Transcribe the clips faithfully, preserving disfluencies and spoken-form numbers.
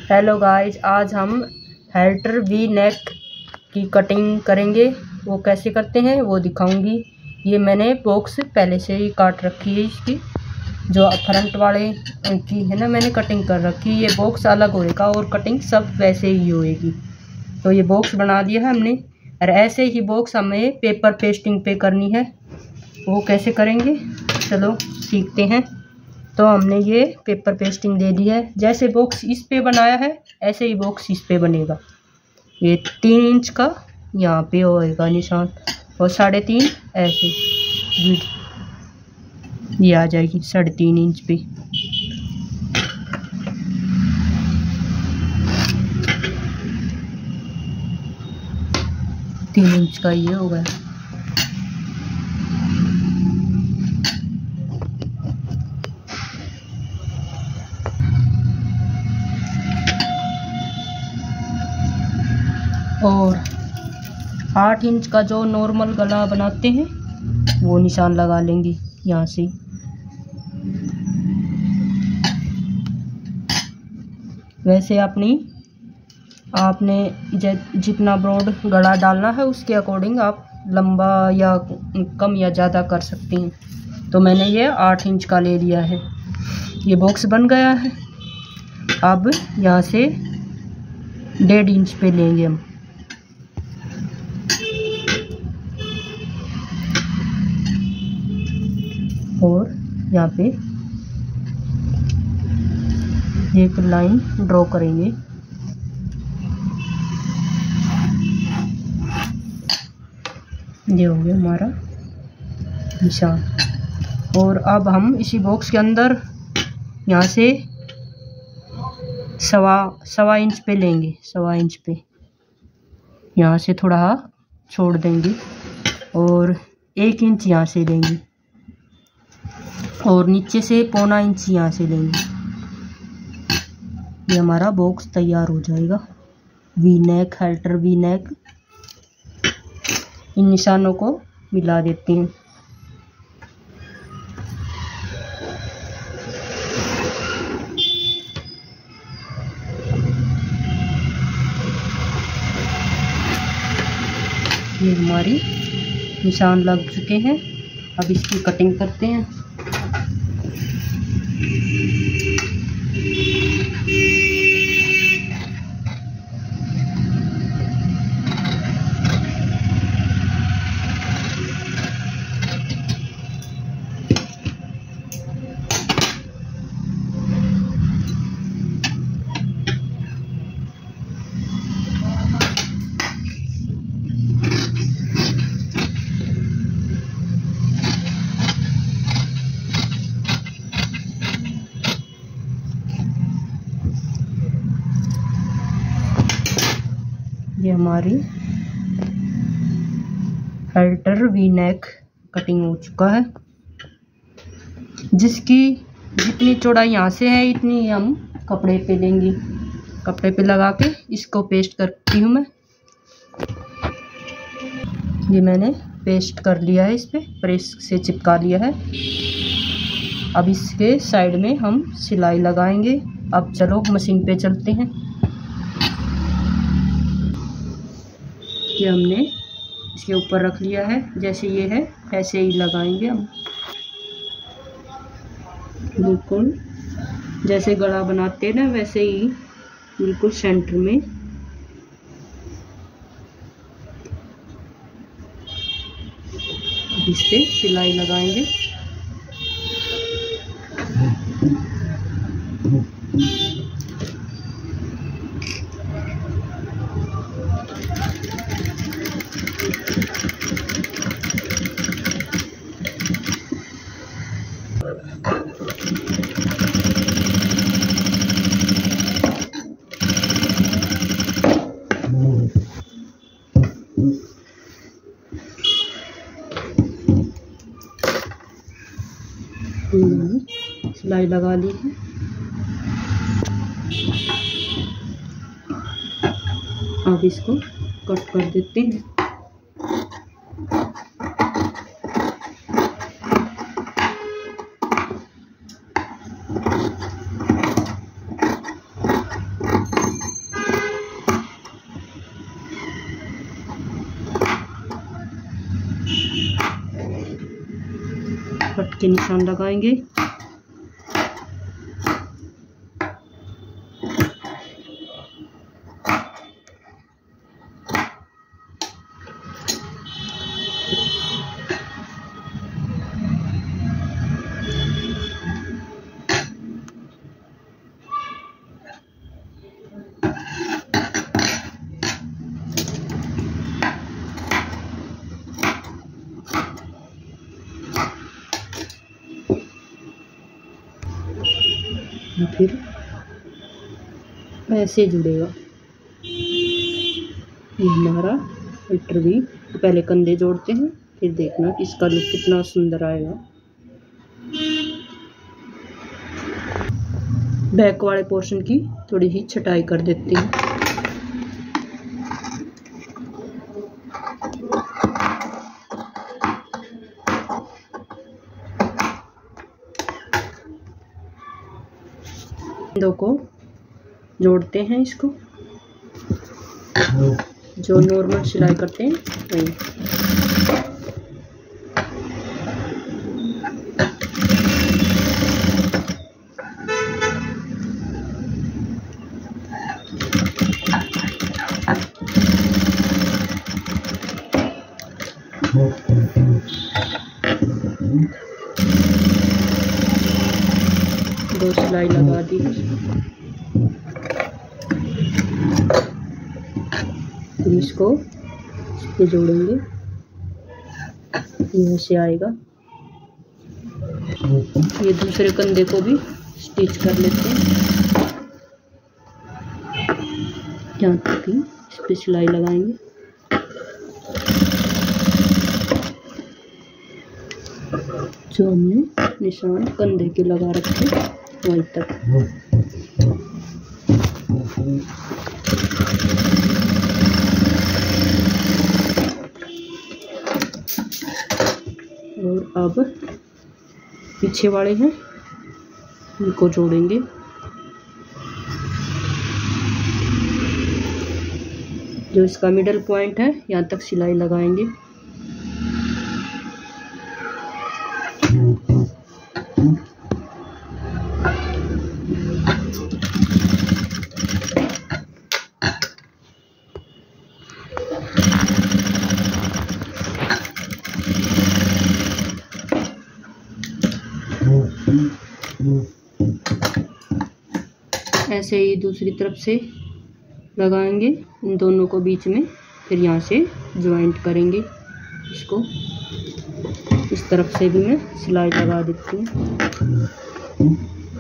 Hello guys, आज हम helter V नेक की कटिंग करेंगे। वो कैसे करते हैं वो दिखाऊंगी। ये मैंने बॉक्स पहले से ही काट रखी है, इसकी जो फ्रंट वाले की है ना, मैंने कटिंग कर रखी है। ये बॉक्स अलग होएगा और कटिंग सब वैसे ही होएगी। तो ये बॉक्स बना दिया है हमने, और ऐसे ही बॉक्स हमें पेपर पेस्टिंग पे करनी है। वो कैसे करेंगे चलो सीखते हैं। तो हमने ये पेपर पेस्टिंग दे दी है। जैसे बॉक्स इस पे बनाया है ऐसे ही बॉक्स इस पे बनेगा। ये तीन इंच का यहाँ पे होएगा निशान, और साढ़े तीन ऐसे ये आ जाएगी साढ़े तीन इंच पे। तीन इंच का ये होगा। और आठ इंच का जो नॉर्मल गला बनाते हैं वो निशान लगा लेंगे यहाँ से। वैसे अपनी आपने जितना ब्रॉड गला डालना है उसके अकॉर्डिंग आप लंबा या कम या ज़्यादा कर सकती हैं। तो मैंने ये आठ इंच का ले लिया है। ये बॉक्स बन गया है। अब यहाँ से डेढ़ इंच पे लेंगे हम। और यहाँ पे एक लाइन ड्रॉ करेंगे। ये हो गया हमारा निशान। और अब हम इसी बॉक्स के अंदर यहाँ से सवा सवा इंच पे लेंगे। सवा इंच पे यहाँ से थोड़ा छोड़ देंगे और एक इंच यहाँ से लेंगे, और नीचे से पौना इंच यहाँ से लेंगे। ये हमारा बॉक्स तैयार हो जाएगा। V neck, halter V neck. इन निशानों को मिला देते हैं। ये हमारी निशान लग चुके हैं। अब इसकी कटिंग करते हैं। ये हमारी हेल्टर वी नेक कटिंग हो चुका है। जिसकी जितनी चौड़ाई यहाँ से है इतनी हम कपड़े पे लेंगे। कपड़े पे लगा के इसको पेस्ट करती हूँ मैं। ये मैंने पेस्ट कर लिया है, इस पे प्रेस से चिपका लिया है। अब इसके साइड में हम सिलाई लगाएंगे। अब चलो मशीन पे चलते हैं। ये हमने इसके ऊपर रख लिया है। जैसे ये है ऐसे ही लगाएंगे हम, बिल्कुल जैसे गला बनाते हैं ना वैसे ही बिल्कुल सेंटर में। इस पे सिलाई लगाएंगे। सिलाई लगा ली है। अब इसको कट कर देते हैं। कट के निशान लगाएंगे। फिर ऐसे जुड़ेगा। ये हमारा हीटर भी। तो पहले कंधे जोड़ते हैं, फिर देखना कि इसका लुक कितना सुंदर आएगा। बैक वाले पोर्शन की थोड़ी सी छटाई कर देते हैं। दो को जोड़ते हैं, इसको जो नॉर्मल सिलाई करते हैं वही। दो सिलाई लगा दी। फिर इसको इस पे जोड़ेंगे, यहाँ से आएगा। ये दूसरे कंधे को भी स्टिच कर लेते हैं। यहाँ तक ही इस पे सिलाई लगाएंगे। जो हमने निशान कंधे के लगा रखे वहीं तक। और अब पीछे वाले हैं, इनको जोड़ेंगे। जो इसका मिडल पॉइंट है, यहाँ तक सिलाई लगाएंगे। ऐसे ही दूसरी तरफ से लगाएंगे इन दोनों को बीच में। फिर यहाँ से ज्वाइंट करेंगे इसको। इस तरफ से भी मैं सिलाई लगा देती हूँ।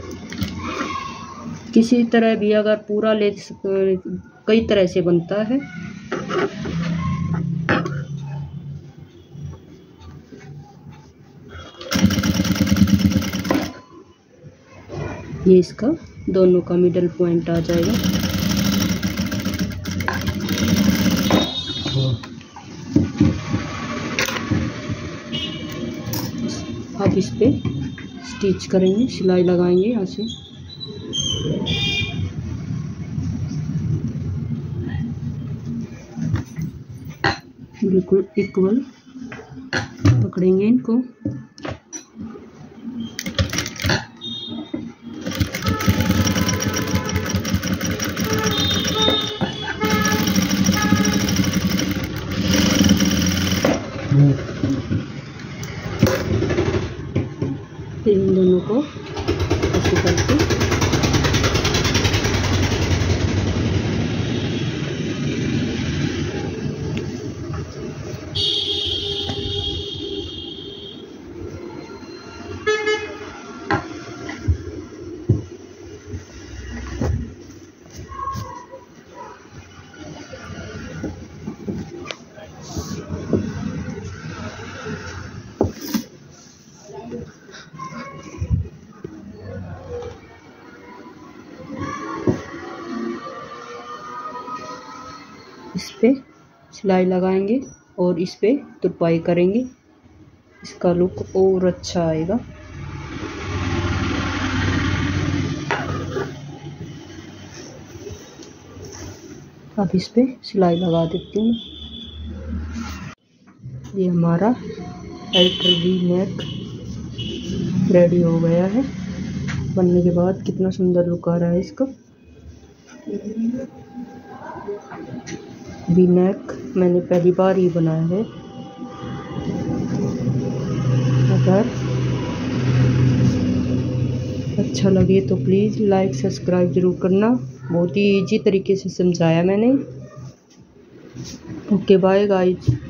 किसी तरह भी अगर पूरा ले कई तरह से बनता है। ये इसका दोनों का मिडल पॉइंट आ जाएगा। अब इस पे स्टिच करेंगे, सिलाई लगाएंगे यहाँ से। बिल्कुल इक्वल पकड़ेंगे इनको। फिर इन दोनों को ऐसे करके इस पे सिलाई लगाएंगे और इस पे तुरपाई करेंगे। इसका लुक और अच्छा आएगा। अब इस पे सिलाई लगा देती हूँ। ये हमारा अल्टर वी नेक रेडी हो गया है। बनने के बाद कितना सुंदर लुक आ रहा है इसका। वी नेक मैंने पहली बार ही बनाया है। अगर अच्छा लगे तो प्लीज़ लाइक सब्सक्राइब ज़रूर करना। बहुत ही इजी तरीके से समझाया मैंने। Okay bye guys.